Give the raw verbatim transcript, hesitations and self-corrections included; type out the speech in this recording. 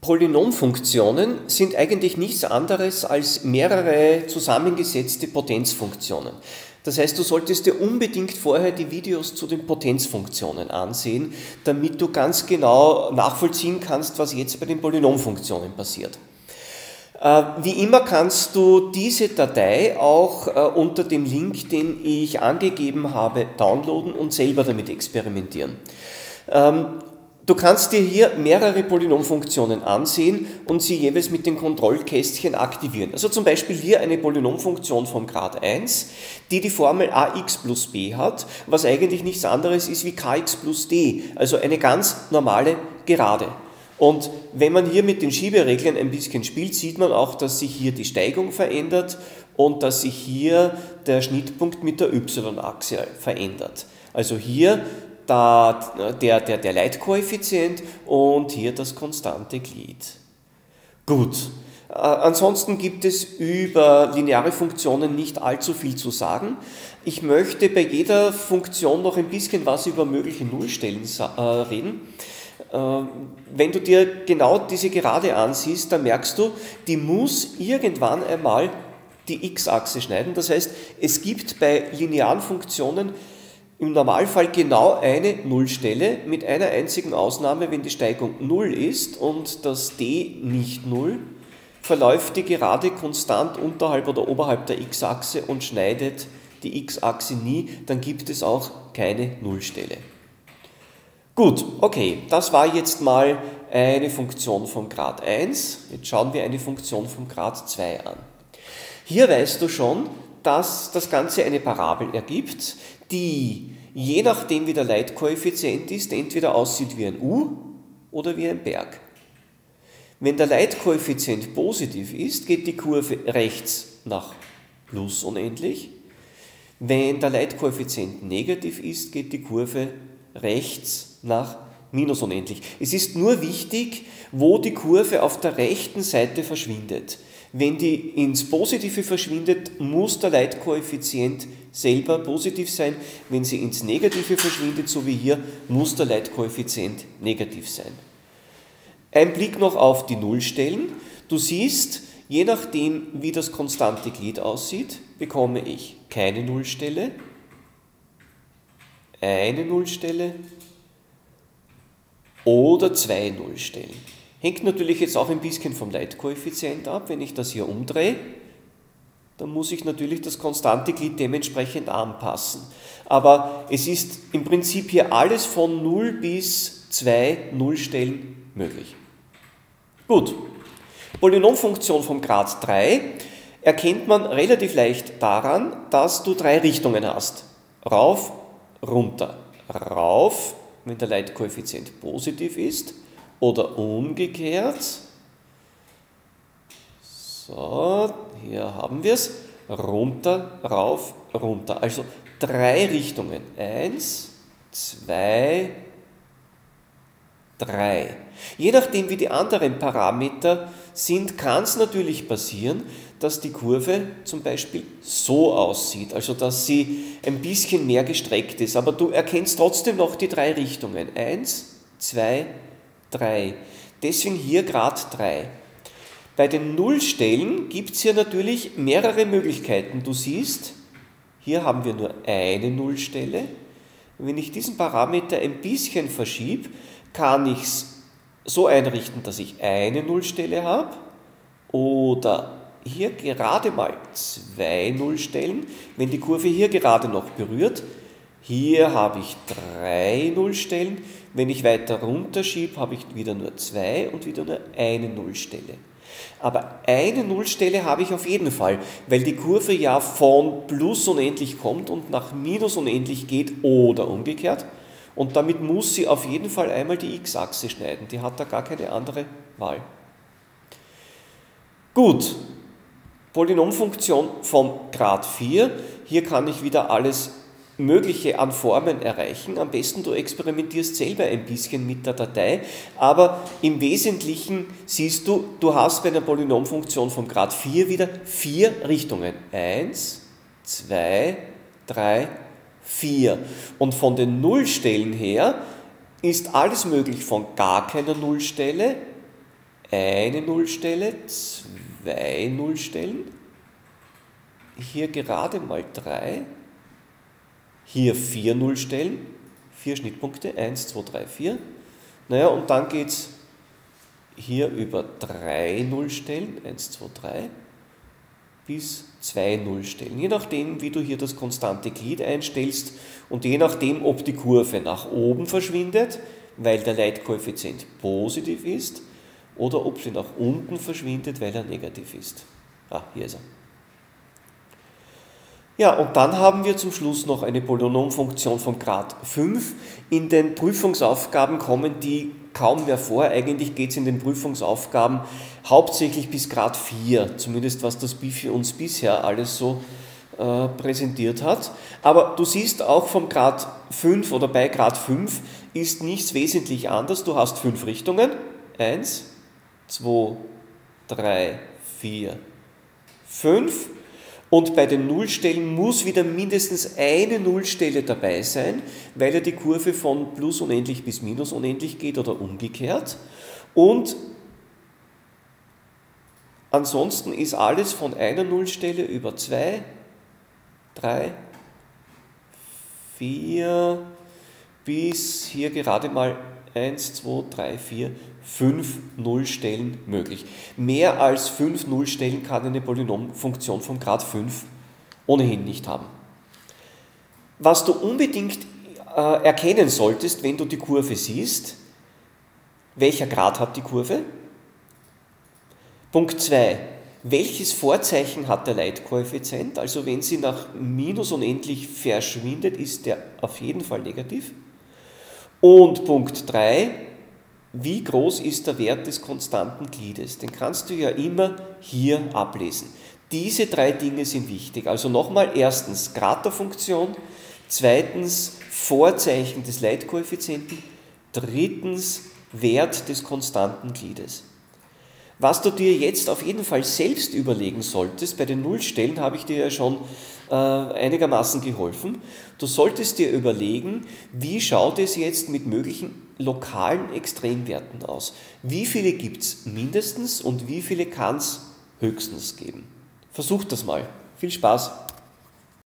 Polynomfunktionen sind eigentlich nichts anderes als mehrere zusammengesetzte Potenzfunktionen. Das heißt, du solltest dir unbedingt vorher die Videos zu den Potenzfunktionen ansehen, damit du ganz genau nachvollziehen kannst, was jetzt bei den Polynomfunktionen passiert. Wie immer kannst du diese Datei auch unter dem Link, den ich angegeben habe, downloaden und selber damit experimentieren. Du kannst dir hier mehrere Polynomfunktionen ansehen und sie jeweils mit dem Kontrollkästchen aktivieren. Also zum Beispiel hier eine Polynomfunktion vom Grad eins, die die Formel ax plus b hat, was eigentlich nichts anderes ist wie kx plus d, also eine ganz normale Gerade. Und wenn man hier mit den Schiebereglern ein bisschen spielt, sieht man auch, dass sich hier die Steigung verändert und dass sich hier der Schnittpunkt mit der y-Achse verändert. Also hier Da der, der, der Leitkoeffizient und hier das konstante Glied. Gut, äh, ansonsten gibt es über lineare Funktionen nicht allzu viel zu sagen. Ich möchte bei jeder Funktion noch ein bisschen was über mögliche Nullstellen äh, reden. Äh, wenn du dir genau diese Gerade ansiehst, dann merkst du, die muss irgendwann einmal die x-Achse schneiden. Das heißt, es gibt bei linearen Funktionen im Normalfall genau eine Nullstelle mit einer einzigen Ausnahme, wenn die Steigung null ist und das d nicht null, verläuft die Gerade konstant unterhalb oder oberhalb der x-Achse und schneidet die x-Achse nie, dann gibt es auch keine Nullstelle. Gut, okay, das war jetzt mal eine Funktion vom Grad eins, jetzt schauen wir eine Funktion vom Grad zwei an. Hier weißt du schon, dass das Ganze eine Parabel ergibt, die, je nachdem wie der Leitkoeffizient ist, entweder aussieht wie ein U oder wie ein Berg. Wenn der Leitkoeffizient positiv ist, geht die Kurve rechts nach plus unendlich. Wenn der Leitkoeffizient negativ ist, geht die Kurve rechts nach minus unendlich. Es ist nur wichtig, wo die Kurve auf der rechten Seite verschwindet. Wenn die ins Positive verschwindet, muss der Leitkoeffizient selber positiv sein. Wenn sie ins Negative verschwindet, so wie hier, muss der Leitkoeffizient negativ sein. Ein Blick noch auf die Nullstellen. Du siehst, je nachdem, wie das konstante Glied aussieht, bekomme ich keine Nullstelle, eine Nullstelle oder zwei Nullstellen. Hängt natürlich jetzt auch ein bisschen vom Leitkoeffizient ab. Wenn ich das hier umdrehe, dann muss ich natürlich das konstante Glied dementsprechend anpassen. Aber es ist im Prinzip hier alles von null bis zwei Nullstellen möglich. Gut, Polynomfunktion vom Grad drei erkennt man relativ leicht daran, dass du drei Richtungen hast. Rauf, runter, rauf, wenn der Leitkoeffizient positiv ist, oder umgekehrt. So, hier haben wir es. Runter, rauf, runter. Also drei Richtungen. Eins, zwei, drei. Je nachdem, wie die anderen Parameter sind, kann es natürlich passieren, dass die Kurve zum Beispiel so aussieht, also dass sie ein bisschen mehr gestreckt ist. Aber du erkennst trotzdem noch die drei Richtungen. Eins, zwei, drei. Deswegen hier Grad drei. Bei den Nullstellen gibt es hier natürlich mehrere Möglichkeiten. Du siehst, hier haben wir nur eine Nullstelle. Wenn ich diesen Parameter ein bisschen verschiebe, kann ich es so einrichten, dass ich eine Nullstelle habe oder hier gerade mal zwei Nullstellen. Wenn die Kurve hier gerade noch berührt, hier habe ich drei Nullstellen. Wenn ich weiter runter schiebe, habe ich wieder nur zwei und wieder nur eine Nullstelle. Aber eine Nullstelle habe ich auf jeden Fall, weil die Kurve ja von plus unendlich kommt und nach minus unendlich geht oder umgekehrt. Und damit muss sie auf jeden Fall einmal die x-Achse schneiden. Die hat da gar keine andere Wahl. Gut, Polynomfunktion vom Grad vier. Hier kann ich wieder alles Mögliche an Formen erreichen. Am besten du experimentierst selber ein bisschen mit der Datei, aber im Wesentlichen siehst du, du hast bei einer Polynomfunktion vom Grad vier wieder vier Richtungen. Eins, zwei, drei, vier. Und von den Nullstellen her ist alles möglich von gar keiner Nullstelle, eine Nullstelle, zwei Nullstellen, hier gerade mal drei, hier vier Nullstellen, vier Schnittpunkte, eins, zwei, drei, vier. Naja, und dann geht es hier über drei Nullstellen, eins, zwei, drei, bis zwei Nullstellen. Je nachdem, wie du hier das konstante Glied einstellst und je nachdem, ob die Kurve nach oben verschwindet, weil der Leitkoeffizient positiv ist, oder ob sie nach unten verschwindet, weil er negativ ist. Ah, hier ist er. Ja, und dann haben wir zum Schluss noch eine Polynomfunktion von Grad fünf. In den Prüfungsaufgaben kommen die kaum mehr vor. Eigentlich geht es in den Prüfungsaufgaben hauptsächlich bis Grad vier, zumindest was das B I F I uns bisher alles so äh, präsentiert hat. Aber du siehst auch vom Grad fünf oder bei Grad fünf ist nichts wesentlich anders. Du hast fünf Richtungen. eins, zwei, drei, vier, fünf. Und bei den Nullstellen muss wieder mindestens eine Nullstelle dabei sein, weil ja die Kurve von plus unendlich bis minus unendlich geht oder umgekehrt. Und ansonsten ist alles von einer Nullstelle über zwei, drei, vier bis hier gerade mal eins, zwei, drei, vier, fünf Nullstellen möglich. Mehr als fünf Nullstellen kann eine Polynomfunktion von Grad fünf ohnehin nicht haben. Was du unbedingt äh, erkennen solltest, wenn du die Kurve siehst, welcher Grad hat die Kurve? Punkt zwei. Welches Vorzeichen hat der Leitkoeffizient? Also wenn sie nach minus unendlich verschwindet, ist der auf jeden Fall negativ. Und Punkt drei. Wie groß ist der Wert des konstanten Gliedes? Den kannst du ja immer hier ablesen. Diese drei Dinge sind wichtig. Also nochmal, erstens Grad der Funktion, zweitens Vorzeichen des Leitkoeffizienten, drittens Wert des konstanten Gliedes. Was du dir jetzt auf jeden Fall selbst überlegen solltest, bei den Nullstellen habe ich dir ja schon äh, einigermaßen geholfen, du solltest dir überlegen, wie schaut es jetzt mit möglichen lokalen Extremwerten aus? Wie viele gibt es mindestens und wie viele kann es höchstens geben? Versuch das mal. Viel Spaß!